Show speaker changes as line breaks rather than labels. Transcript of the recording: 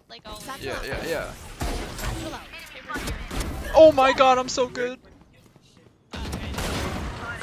like always.
Yeah.
Chill out.
Oh my god, I'm so good.